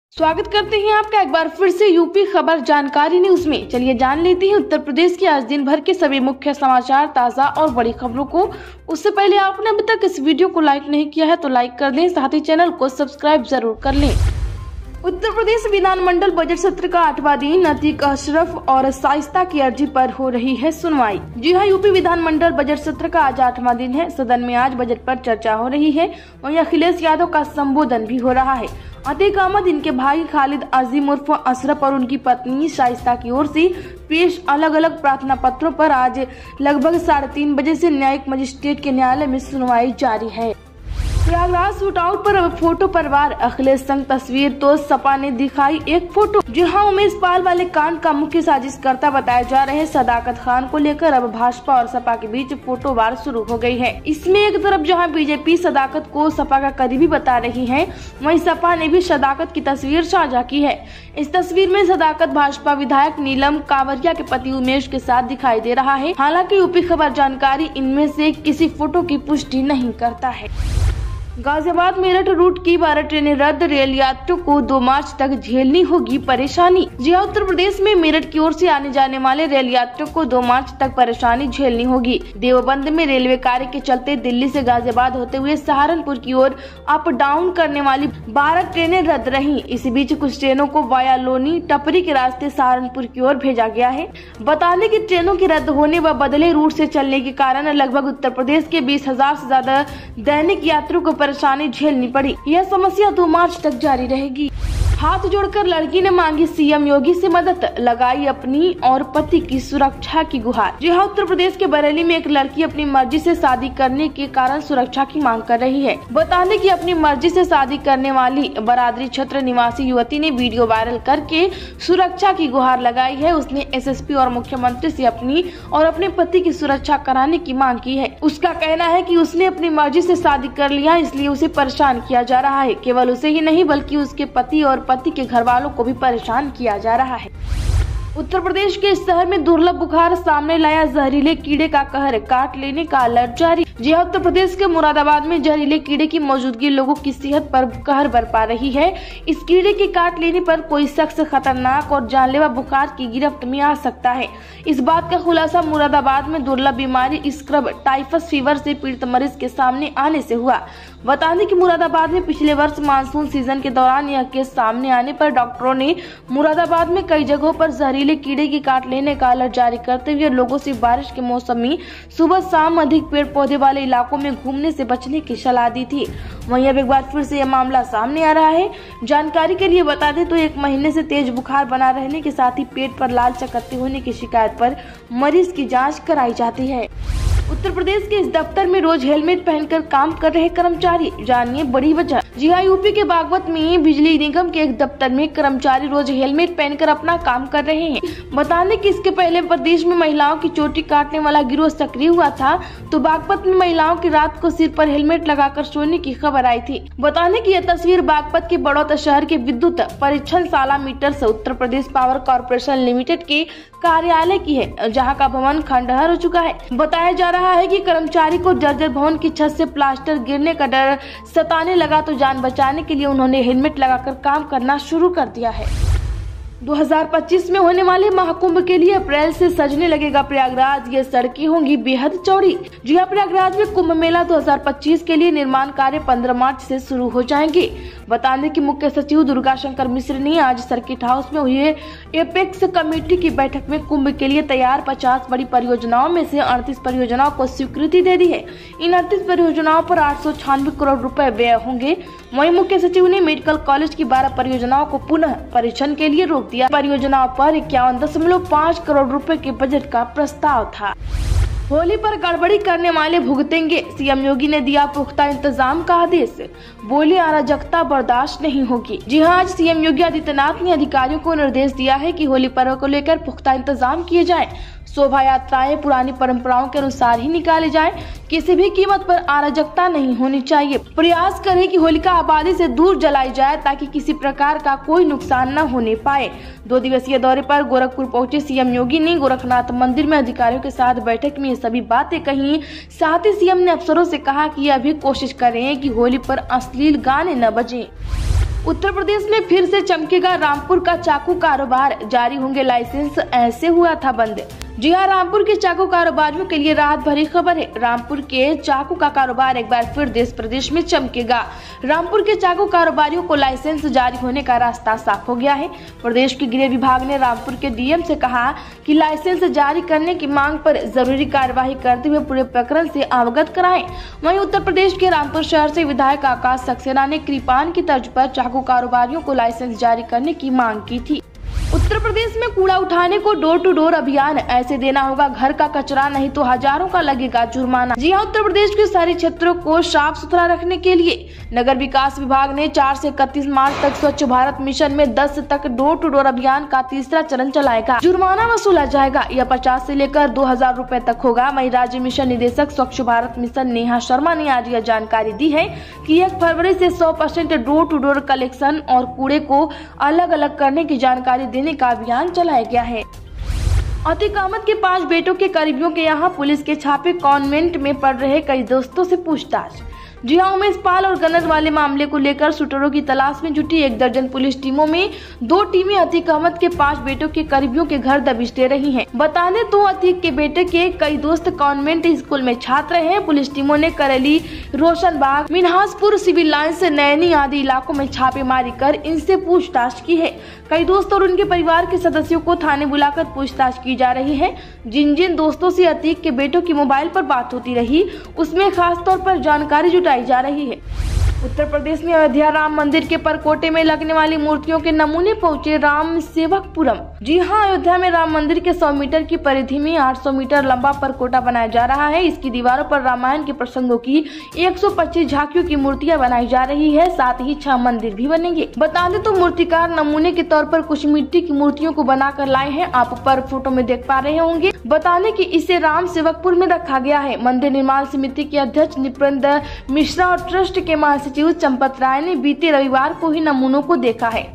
स्वागत करते हैं आपका एक बार फिर से यूपी खबर जानकारी न्यूज में। चलिए जान लेते हैं उत्तर प्रदेश के आज दिन भर के सभी मुख्य समाचार, ताजा और बड़ी खबरों को। उससे पहले आपने अभी तक इस वीडियो को लाइक नहीं किया है तो लाइक कर दें, साथ ही चैनल को सब्सक्राइब जरूर कर लें। उत्तर प्रदेश विधानमंडल बजट सत्र का 8वां दिन अतीक अशरफ और शाइस्ता की अर्जी पर हो रही है सुनवाई। जी हां, यूपी विधानमंडल बजट सत्र का आज 8वां दिन है। सदन में आज बजट पर चर्चा हो रही है। वहीं अखिलेश यादव का संबोधन भी हो रहा है। अतीक अहमद, इनके भाई खालिद अजीम उर्फ अशरफ और उनकी पत्नी शाइस्ता की ओर से पेश अलग अलग प्रार्थना पत्रों पर आज लगभग 3:30 बजे से न्यायिक मजिस्ट्रेट के न्यायालय में सुनवाई जारी है। प्रयागराज शूटआउट पर अब फोटो परवार, अखिलेश संग तस्वीर तो सपा ने दिखाई एक फोटो। जी हां, उमेश पाल वाले कांड का मुख्य साजिशकर्ता बताए जा रहे सदाकत खान को लेकर अब भाजपा और सपा के बीच फोटो वार शुरू हो गई है। इसमें एक तरफ जहां बीजेपी सदाकत को सपा का करीबी बता रही है, वहीं सपा ने भी सदाकत की तस्वीर साझा की है। इस तस्वीर में सदाकत भाजपा विधायक नीलम कांवरिया के पति उमेश के साथ दिखाई दे रहा है। हालांकि यूपी खबर जानकारी इनमें से किसी फोटो की पुष्टि नहीं करता है। गाजियाबाद मेरठ रूट की 12 ट्रेनें रद्द, रेल यात्रियों को 2 मार्च तक झेलनी होगी परेशानी। जी हां, उत्तर प्रदेश में मेरठ की ओर से आने जाने वाले रेल यात्रियों को 2 मार्च तक परेशानी झेलनी होगी। देवबंद में रेलवे कार्य के चलते दिल्ली से गाजियाबाद होते हुए सहारनपुर की ओर अप डाउन करने वाली 12 ट्रेनें रद्द रही। इसी बीच कुछ ट्रेनों को वाया लोनी टपरी के रास्ते सहारनपुर की ओर भेजा गया है। बता दें कि ट्रेनों के रद्द होने व बदले रूट से चलने के कारण लगभग उत्तर प्रदेश के 20,000 से ज्यादा दैनिक यात्रियों को परेशानी झेलनी पड़ी। यह समस्या 2 मार्च तक जारी रहेगी। हाथ जोड़कर लड़की ने मांगी सीएम योगी से मदद, लगाई अपनी और पति की सुरक्षा की गुहार। जी हां, उत्तर प्रदेश के बरेली में एक लड़की अपनी मर्जी से शादी करने के कारण सुरक्षा की मांग कर रही है। बता दें कि अपनी मर्जी से शादी करने वाली बरादरी क्षेत्र निवासी युवती ने वीडियो वायरल करके सुरक्षा की गुहार लगाई है। उसने एसएसपी और मुख्यमंत्री से अपनी और अपने पति की सुरक्षा कराने की मांग की है। उसका कहना है कि उसने अपनी मर्जी से शादी कर लिया, इसलिए उसे परेशान किया जा रहा है। केवल उसे ही नहीं बल्कि उसके पति और पति के घर वालों को भी परेशान किया जा रहा है। उत्तर प्रदेश के इस शहर में दुर्लभ बुखार सामने लाया जहरीले कीड़े का कहर, काट लेने का अलर्ट जारी। जी हां, उत्तर प्रदेश के मुरादाबाद में जहरीले कीड़े की मौजूदगी लोगों की सेहत पर कहर बरपा रही है। इस कीड़े के काट लेने पर कोई शख्स खतरनाक और जानलेवा बुखार की गिरफ्त में आ सकता है। इस बात का खुलासा मुरादाबाद में दुर्लभ बीमारी स्क्रब टाइफस फीवर से पीड़ित मरीज के सामने आने से हुआ। बता दें कि मुरादाबाद में पिछले वर्ष मानसून सीजन के दौरान यह केस सामने आने पर डॉक्टरों ने मुरादाबाद में कई जगहों पर जहरीले कीड़े की काट लेने का अलर्ट जारी करते हुए लोगों से बारिश के मौसम में सुबह शाम अधिक पेड़ पौधे वाले इलाकों में घूमने से बचने की सलाह दी थी। वहीं अब एक बार फिर से यह मामला सामने आ रहा है। जानकारी के लिए बता दें तो 1 महीने से तेज बुखार बना रहने के साथ ही पेट पर लाल चकत्ते होने की शिकायत पर मरीज की जाँच कराई जाती है। उत्तर प्रदेश के इस दफ्तर में रोज हेलमेट पहनकर काम कर रहे कर्मचारी, जानिए बड़ी वजह। जी हां, यूपी के बागपत में बिजली निगम के एक दफ्तर में कर्मचारी रोज हेलमेट पहनकर अपना काम कर रहे हैं। बता दें कि इसके पहले प्रदेश में महिलाओं की चोटी काटने वाला गिरोह सक्रिय हुआ था, तो बागपत में महिलाओं की रात को सिर पर हेलमेट लगाकर सोने की खबर आई थी। बता दें कि यह तस्वीर बागपत के बड़ौदा शहर के विद्युत परीक्षणशाला मीटर से Uttar Pradesh power corporation limited के कार्यालय की है, जहां का भवन खंडहर हो चुका है। बताया जा रहा है कि कर्मचारी को जर्जर भवन की छत से प्लास्टर गिरने का डर सताने लगा, तो जान बचाने के लिए उन्होंने हेलमेट लगाकर काम करना शुरू कर दिया है। 2025 में होने वाले महाकुंभ के लिए अप्रैल से सजने लगेगा प्रयागराज, ये सड़कें होंगी बेहद चौड़ी। जी हां, प्रयागराज में कुंभ मेला 2025 के लिए निर्माण कार्य 15 मार्च से शुरू हो जाएंगे। बता दें कि मुख्य सचिव दुर्गा शंकर मिश्र ने आज सर्किट हाउस में हुई एपेक्स कमेटी की बैठक में कुंभ के लिए तैयार 50 बड़ी परियोजनाओं में से 38 परियोजनाओं को स्वीकृति दे दी है। इन 38 परियोजनाओं पर 896 करोड़ रुपए व्यय होंगे। वहीं मुख्य सचिव ने मेडिकल कॉलेज की 12 परियोजनाओं को पुनः परीक्षण के लिए रोक दिया। परियोजनाओं पर 51.5 करोड़ रुपए के बजट का प्रस्ताव था। होली पर गड़बड़ी करने वाले भुगतेंगे, सीएम योगी ने दिया पुख्ता इंतजाम का आदेश। बोले अराजकता बर्दाश्त नहीं होगी। जी हां, आज सीएम योगी आदित्यनाथ ने अधिकारियों को निर्देश दिया है कि होली पर्व को लेकर पुख्ता इंतजाम किए जाएं। शोभा यात्राएं पुरानी परंपराओं के अनुसार ही निकाले जाएं। किसी भी कीमत पर अराजकता नहीं होनी चाहिए। प्रयास करें कि होलिका आबादी से दूर जलाई जाए ताकि किसी प्रकार का कोई नुकसान न होने पाए। 2 दिवसीय दौरे पर गोरखपुर पहुंचे सीएम योगी ने गोरखनाथ मंदिर में अधिकारियों के साथ बैठक में ये सभी बातें कही। साथ ही सीएम ने अफसरों से कहा कि यह भी कोशिश करें कि होली पर अश्लील गाने न बजें। उत्तर प्रदेश में फिर से चमकेगा रामपुर का चाकू कारोबार, जारी होंगे लाइसेंस, ऐसे हुआ था बंद। जी हां, रामपुर के चाकू कारोबारियों के लिए राहत भरी खबर है। रामपुर के चाकू का कारोबार एक बार फिर देश प्रदेश में चमकेगा। रामपुर के चाकू कारोबारियों को लाइसेंस जारी होने का रास्ता साफ हो गया है। प्रदेश के गृह विभाग ने रामपुर के डीएम से कहा कि लाइसेंस जारी करने की मांग पर जरूरी कार्यवाही करते हुए पूरे प्रकरण से अवगत कराएं। वहीं उत्तर प्रदेश के रामपुर शहर से विधायक आकाश सक्सेना ने कृपान की तर्ज पर चाकू कारोबारियों को लाइसेंस जारी करने की मांग की थी। उत्तर प्रदेश में कूड़ा उठाने को डोर टू डोर अभियान, ऐसे देना होगा घर का कचरा, नहीं तो हजारों का लगेगा जुर्माना। जी हां, उत्तर प्रदेश के शहरी क्षेत्रों को साफ सुथरा रखने के लिए नगर विकास विभाग ने 4 से 31 मार्च तक स्वच्छ भारत मिशन में 10 तक डोर टू डोर अभियान का तीसरा चरण चलाएगा। जुर्माना वसूला जाएगा। यह 50 से लेकर 2000 रूपए तक होगा। वहीं राज्य मिशन निदेशक स्वच्छ भारत मिशन नेहा शर्मा ने आज यह जानकारी दी है कि 1 फरवरी से 100% डोर टू डोर कलेक्शन और कूड़े को अलग अलग करने की जानकारी देने का अभियान चलाया गया है। अतीक अहमद के 5 बेटों के करीबियों के यहाँ पुलिस के छापे, कॉन्वेंट में पढ़ रहे कई दोस्तों से पूछताछ। जी हां, उमेश पाल और गनर वाले मामले को लेकर शूटरों की तलाश में जुटी 1 दर्जन पुलिस टीमों में 2 टीमें अतीक अहमद के 5 बेटों के करीबियों के घर दबिश दे रही हैं। बता दें तो अतीक के बेटे के कई दोस्त कॉन्वेंट स्कूल में छात्र हैं। पुलिस टीमों ने करेली, रोशनबाग, मिन्हासपुर, सिविल लाइंस, नैनी आदि इलाकों में छापेमारी कर इनसे पूछताछ की है। कई दोस्त और उनके परिवार के सदस्यों को थाने बुलाकर पूछताछ की जा रही है। जिन जिन दोस्तों से अतीक के बेटों की मोबाइल पर बात होती रही, उसमें खास तौर पर जानकारी जुटाई जा रही है। उत्तर प्रदेश में अयोध्या राम मंदिर के परकोटे में लगने वाली मूर्तियों के नमूने पहुंचे राम सेवकपुरम। जी हां, अयोध्या में राम मंदिर के 100 मीटर की परिधि में 800 मीटर लंबा परकोटा बनाया जा रहा है। इसकी दीवारों पर रामायण के प्रसंगों की 125 झांकियों की मूर्तियां बनाई जा रही है। साथ ही 6 मंदिर भी बनेंगे। बता दें तो मूर्तिकार नमूने के तौर पर कुछ मिट्टी की मूर्तियों को बनाकर लाए हैं। आप ऊपर फोटो में देख पा रहे होंगे। बता दें कि इसे राम सेवकपुर में रखा गया है। मंदिर निर्माण समिति के अध्यक्ष नृपेंद्र मिश्रा और ट्रस्ट के महासचिव चंपत राय ने बीते रविवार को ही नमूनों को देखा है।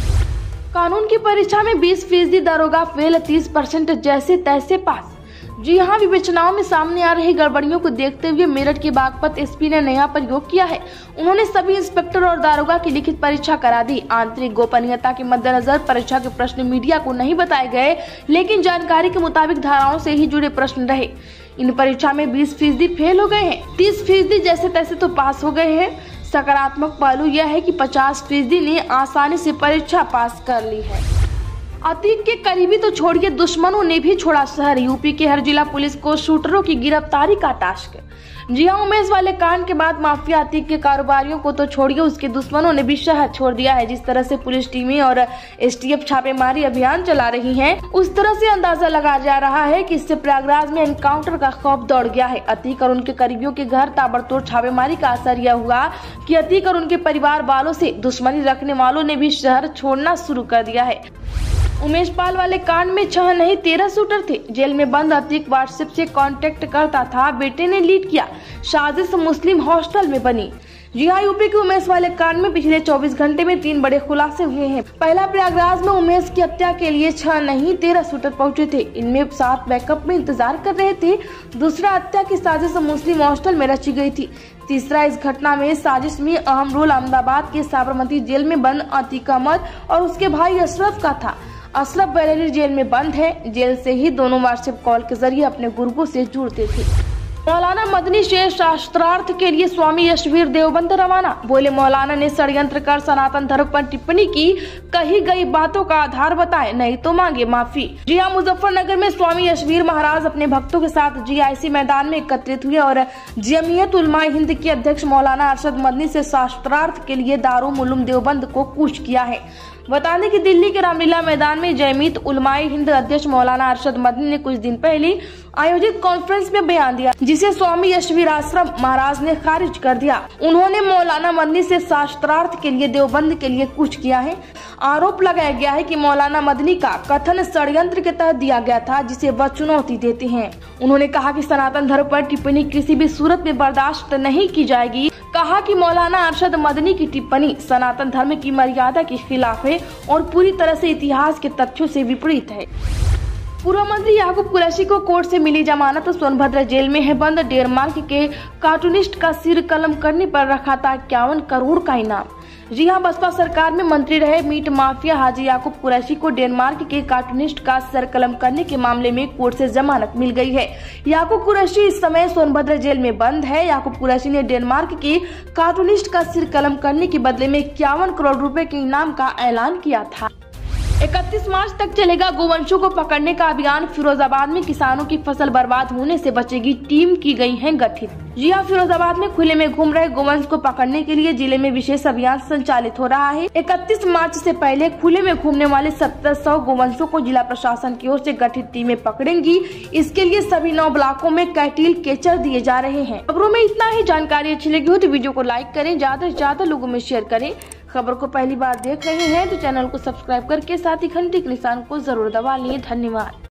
कानून की परीक्षा में 20% दरोगा फेल, 30% जैसे तैसे पास। जी हां, विवेचनाओं में सामने आ रही गड़बड़ियों को देखते हुए मेरठ के बागपत एसपी ने नया प्रयोग किया है। उन्होंने सभी इंस्पेक्टर और दारोगा की लिखित परीक्षा करा दी। आंतरिक गोपनीयता के मद्देनजर परीक्षा के प्रश्न मीडिया को नहीं बताए गए, लेकिन जानकारी के मुताबिक धाराओं से ही जुड़े प्रश्न रहे। इन परीक्षा में 20% फेल हो गए हैं, 30% जैसे तैसे तो पास हो गए हैं। सकारात्मक पहलू यह है कि 50% ने आसानी से परीक्षा पास कर ली है। अतीक के करीबी तो छोड़िए, दुश्मनों ने भी छोड़ा शहर। यूपी के हर जिला पुलिस को शूटरों की गिरफ्तारी का टास्क। जी हां, उमेश वाले कांड के बाद माफिया अतीक के कारोबारियों को तो छोड़िए, उसके दुश्मनों ने भी शहर छोड़ दिया है। जिस तरह से पुलिस टीमें और एसटीएफ छापेमारी अभियान चला रही हैं, उस तरह से अंदाजा लगाया जा रहा है कि इससे प्रयागराज में एनकाउंटर का खौफ दौड़ गया है। अतीक और उनके करीबियों के घर ताबड़तोड़ छापेमारी का असर यह हुआ कि अतीक और उनके परिवार वालों से दुश्मनी रखने वालों ने भी शहर छोड़ना शुरू कर दिया है। उमेश पाल वाले कांड में 6 नहीं 13 शूटर थे। जेल में बंद अतीक व्हाट्सएप से कांटेक्ट करता था, बेटे ने लीड किया, साजिश मुस्लिम हॉस्टल में बनी। जी हां, यूपी के उमेश वाले कांड में पिछले 24 घंटे में 3 बड़े खुलासे हुए हैं। पहला, प्रयागराज में उमेश की हत्या के लिए 6 नहीं 13 शूटर पहुंचे थे। इनमें 7 बैकअप में इंतजार कर रहे थे। दूसरा, हत्या की साजिश मुस्लिम हॉस्टल में रची गई थी। तीसरा, इस घटना में साजिश में अहम रोल अहमदाबाद के साबरमती जेल में बंद अतीक अहमद और उसके भाई अशरफ का था। अशरफ बरेली जेल में बंद है। जेल से ही दोनों व्हाट्सएप कॉल के जरिए अपने गुरुओं से जुड़ते थे। मौलाना मदनी से शास्त्रार्थ के लिए स्वामी यशवीर देवबंद रवाना। बोले, मौलाना ने षड्यंत्र कर सनातन धर्म पर टिप्पणी की, कही गई बातों का आधार बताए, नहीं तो मांगे माफी। जी हां, मुजफ्फरनगर में स्वामी यशवीर महाराज अपने भक्तों के साथ जीआईसी मैदान में एकत्रित हुए और जमीयत उलमाए हिंद के अध्यक्ष मौलाना अरशद मदनी से शास्त्रार्थ के लिए दारुल उलूम देवबंद को कूच किया है। बता दें कि दिल्ली के रामलीला मैदान में जमीयत उलमाए हिंद अध्यक्ष मौलाना अरशद मदनी ने कुछ दिन पहले आयोजित कॉन्फ्रेंस में बयान दिया, जिसे स्वामी यशवीर आश्रम महाराज ने खारिज कर दिया। उन्होंने मौलाना मदनी से शास्त्रार्थ के लिए देवबंद के लिए कुछ किया है। आरोप लगाया गया है कि मौलाना मदनी का कथन षड्यंत्र के तहत दिया गया था, जिसे वह चुनौती देते हैं। उन्होंने कहा कि सनातन धर्म पर टिप्पणी किसी भी सूरत में बर्दाश्त नहीं की जाएगी। कहा कि मौलाना अरशद मदनी की टिप्पणी सनातन धर्म की मर्यादा के खिलाफ है और पूरी तरह से इतिहास के तथ्यों से विपरीत है। पूर्व मंत्री याकूब कुरैशी को कोर्ट से मिली जमानत। सोनभद्र जेल में है बंद। डेनमार्क के कार्टूनिस्ट का सिर कलम करने पर रखा था 51 करोड़ का इनाम। जी हां, बसपा सरकार में मंत्री रहे मीट माफिया हाजी याकूब कुरैशी को डेनमार्क के कार्टूनिस्ट का सर कलम करने के मामले में कोर्ट से जमानत मिल गई है। याकूब कुरैशी इस समय सोनभद्र जेल में बंद है। याकूब कुरैशी ने डेनमार्क के कार्टूनिस्ट का सिर कलम करने के बदले में 51 करोड़ रुपए के इनाम का ऐलान किया था। 31 मार्च तक चलेगा गोवंशों को पकड़ने का अभियान। फिरोजाबाद में किसानों की फसल बर्बाद होने से बचेगी टीम की गई है गठित। जी हां, फिरोजाबाद में खुले में घूम रहे गोवंश को पकड़ने के लिए जिले में विशेष अभियान संचालित हो रहा है। 31 मार्च से पहले खुले में घूमने वाले 1700 गोवंशों को जिला प्रशासन की ओर से गठित टीमें पकड़ेंगी। इसके लिए सभी 9 ब्लॉकों में कैटिल केचर दिए जा रहे हैं। खबरों में इतना ही। जानकारी अच्छी लगी हो तो वीडियो को लाइक करें, ज्यादा से ज्यादा लोगों में शेयर करें। खबर को पहली बार देख रहे हैं तो चैनल को सब्सक्राइब करके साथ ही घंटी के निशान को जरूर दबा लें। धन्यवाद।